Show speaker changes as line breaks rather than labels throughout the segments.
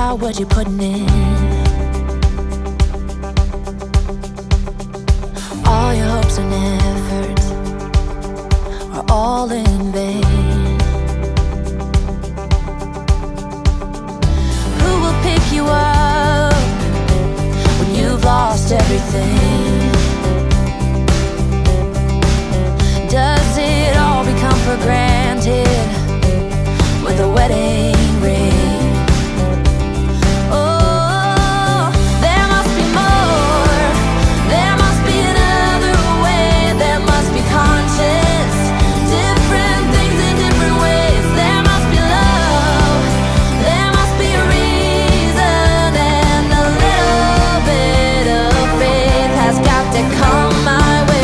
about what you're putting in. All your hopes and efforts are all in vain. Who will pick you up when you've lost everything? Does it all become for granted with a wedding ring? Oh, there must be more. There must be another way. There must be conscience. Different things in different ways. There must be love. There must be a reason. And a little bit of faith has got to come my way.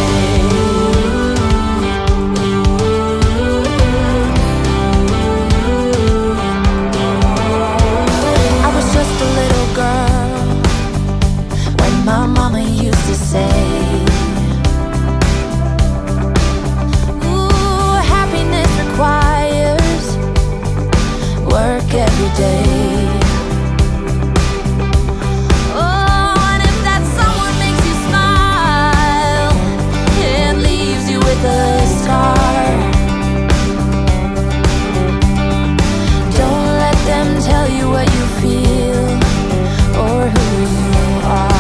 My mama used to say, ooh, happiness requires work every day. Oh, and if that someone makes you smile and leaves you with a scar, don't let them tell you what you feel or who you are.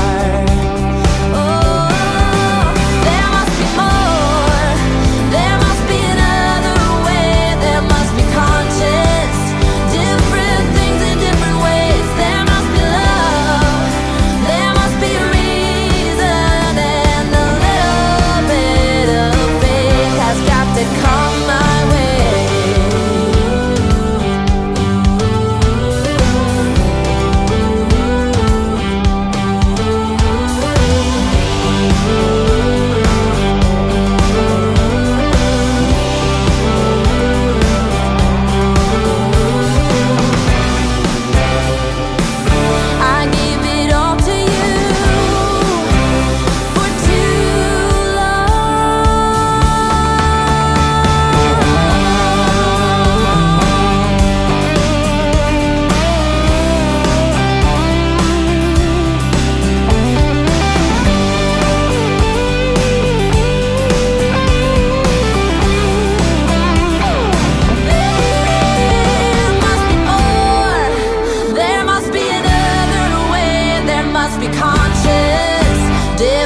Different